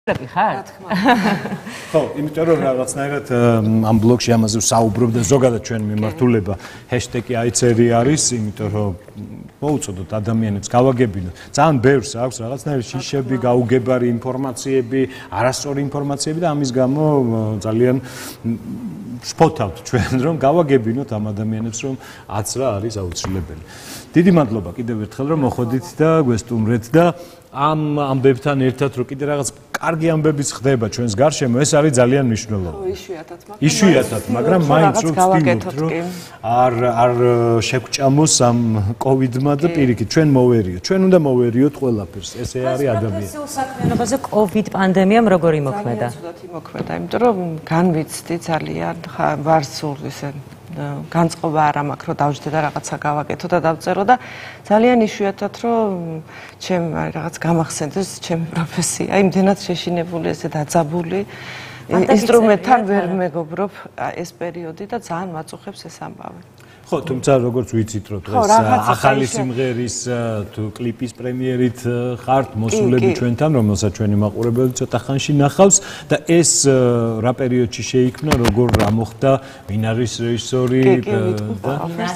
ხო, იმიტომ რომ რაღაცნაირად ამ ბლოგში ამაზე ვსაუბრობ და ზოგადად ჩვენ მიმართულება ჰეშტეგი აიცერი არის, იმიტომ რომ მოუწოდოთ ადამიანებს გავაგებინოთ. ძალიან ბევრს აქვს რაღაცნაირი შიშები, გაუგებარი ინფორმაციები, არასწორი ინფორმაციები და ამის გამო ძალიან ვშფოთავთ ჩვენ რომ გავაგებინოთ ამ ადამიანებს რომ აცრა არის აუცილებელი. დიდი მადლობა კიდევ ერთხელ რომ მოხვედით და გვესტუმრეთ და ამ ამბებთან ერთად რომ კიდე რაღაც კარგი ამბებიც ხდება ჩვენს გარშემო, ეს არის ძალიან მნიშვნელოვანი. იშვიათად, მაგრამ მაინც რომ ვცდილობთ რომ არ შეგვჭამოს ამ კოვიდმა და პირიქით ჩვენ მოვერიოთ. ჩვენ უნდა მოვერიოთ ყველაფერს. ესე არის ადამიანი. საქმიანობაზე კოვიდ პანდემიამ როგორ იმოქმედა? ძალიან იმოქმედა, იმიტომ რომ განვიცდი ძალიან ვარ სულ ისე განწყობა არ მაქვს რომ დავждდე და რაღაცა გავაკეთო და დავწერო და ძალიან იშვიათად რომ ჩემ რაღაც გამახსენდეს ჩემი პროფესია იმდენად შეშინებული ესე დაძაბული ინსტრუმენტთან ვერ მეგობრობ ეს პერიოდი და ძალიან მაწუხებს ეს ამბავი. ხო, თუმცა როგორც ვიცით რომ დღეს ახალი სიმღერის თუ კლიპის პრემიერით ხართ მოსულები ჩვენთან, რომელსაც ჩვენი მაყურებელი ცოტა ხანში ნახავს და ეს რა პერიოდში შეიქმნა, როგორ რა მოხდა, ვინ არის რეჟისორი და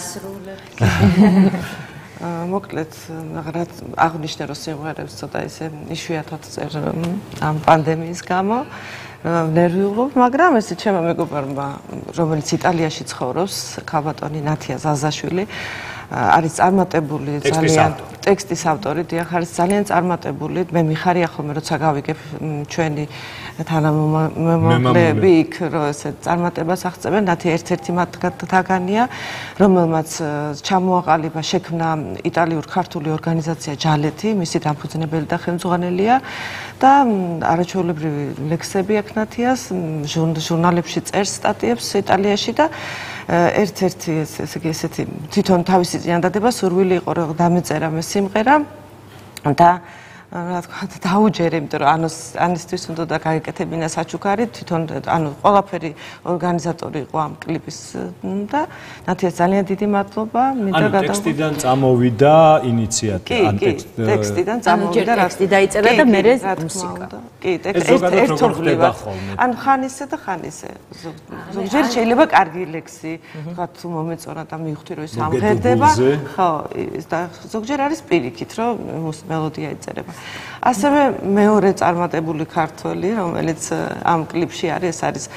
მოკლედ აღნიშნე რომ სიმღერებს ცოტა ისე იშვიათად წერ ამ პანდემიის გამო ნერვიულობ, მაგრამ ესე ჩემო მეგობარმა, რომელიც იტალიაში ცხოვრობს, ქალბატონი ნათია ზაზაშვილი, არის წარმატებული ძალიან ტექსტის ავტორი, დიახ, არის ძალიან წარმატებული. მე მიხარია ხოლმე როცა გავიგებ ჩვენი თანამემამულეები იქ რომ ესე წარმატებას აღწევენ, ნათია ერთ-ერთი მათგანია, რომელმაც ჩამოაყალიბა შექმნა იტალიურ-ქართული ორგანიზაცია ჯალეთი, მისი დამფუძნებელი და ხელმძღვანელია და არაჩვეულებრივი ლექსები აქვს ნათიას, ჟურნალებში წერს სტატიებს იტალიაში და ერთ-ერთი ესეთი თვითონ თავისი წინადადება სურვილი იყო რომ დამეწერა მე სიმღერა და რა თქვა დაუჯერე, იმიტომ რომ ანისთვის უნდა და გაეკეთებინა საჩუქარი, თვითონ ანუ ყველაფერი ორგანიზატორი იყო ამ კლიპის და ნათიას ძალიან დიდი მადლობა. ანუ ტექსტიდან წამოვიდა ინიციატივა, ან ტექსტიდან წამოვიდა რა ტექსტი დაიწერა და მე მუსიკა. კი, ერთობლივად. ან ხანისე და ხანისე. ზოგჯერ შეიძლება კარგი ლექსი, თქვა თუ მომეწონა და მივხვდი რომ ის ამღერდება, ხო, და ზოგჯერ არის პირიქით რომ მელოდია იწერება. ასევე მეორე წარმატებული ქართველი, რომელიც ამ კლიპში არის, ეს არის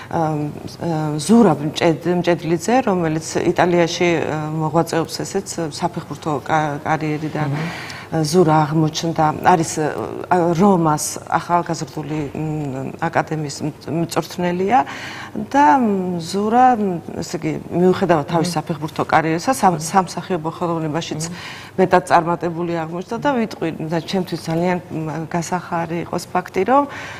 ზურაბ მჭედლიძე, რომელიც იტალიაში მოღვაწეობს ესეც საფეხბურთო კარიერიდან ზურა აღმოჩნდა, არის რომას ახალგაზრდული აკადემიის მწვრთნელია და ზურა, ესე იგი, მიუხედავად თავის საფეხბურთო კარიერისა, სამსახიობო ხელოვნებაშიც მეტად წარმატებული აღმოჩნდა და ვიტყვი და ჩემთვის ძალიან გასახარი იყოს ფაქტი, რომ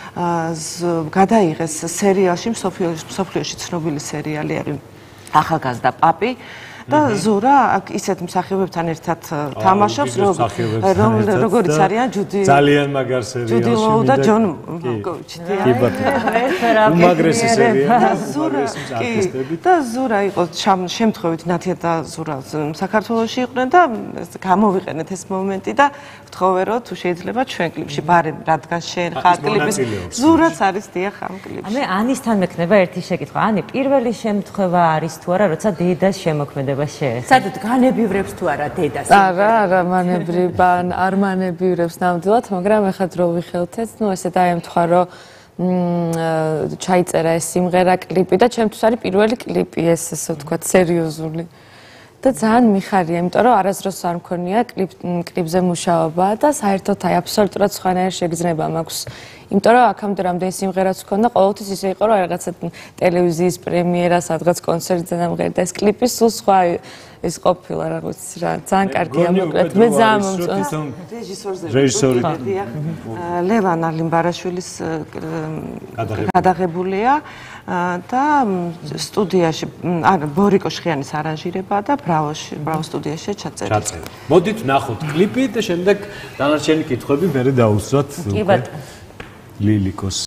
გადაიღეს სერიალში, მსოფლიოში ცნობილი სერიალი არის ახალგაზრდა პაპი და ზურა აქ ისეთ მსახიობებთან ერთად თამაშობს, როგორიც არიან ძალიან მაგარ სერიალში და ჯონ მალკოვიჩი. კი ბატონო. უმაგრესი სერიალი, უმაგრესი არტისტები. და ზურა იყო შემთხვევით ნათია და ზურა საქართველოში იყვნენ და გამოვიყენეთ ეს მომენტი და ვთხოვე რომ თუ შეიძლება ჩვენ კლიპში ბარემ რადგან შენ ხარ კლიპის ზურაც არის დიახ ამ კლიპში. მე ანისთან მექნება ერთი შეკითხვა. ანი, პირველი შემთხვევა არის თუ არა, როცა დედას შემოქმედება სადაც განებივრებს თუ არა დედას? არა, მანებრიბან, არ მანებივრებს ნამდვილად, მაგრამ ეხლა დრო ვიხელთეთ, ნუ ესე დაემთხვა, რომ ჩაიწერა ეს სიმღერა, კლიპი და ჩემთვის არის პირველი კლიპი ეს, ესე ვთქვათ, სერიოზული. და ძალიან მიხარია, იმიტომ რომ არასდროს არ მქონია კლიპზე მუშაობა და საერთოდ აი აბსოლუტურად სხვანაირი შეგრძნება მაქვს. იმიტომ რომ აქამდე რამდენი სიმღერაც მქონდა, ყოველთვის ისე იყო, რომ რაღაცა ტელევიზიის პრემიერა, სადღაც კონცერტზე დამღერდა ეს კლიპი, სულ სხვა ეს ყოფილა რა ვიცი რა, ძალიან კარგია მოკლედ. მე ძალიან მომწონს. რეჟისორი ლევან ალიმბარაშვილის გადაღებულია და სტუდიაში ანუ ბორიკო შხიანის არანჟირება და ბრავო სტუდიაში ჩაწერა. მოდით ნახოთ კლიპი და შემდეგ დანარჩენი კითხვები მერე დავუსვათ ლილიკოს.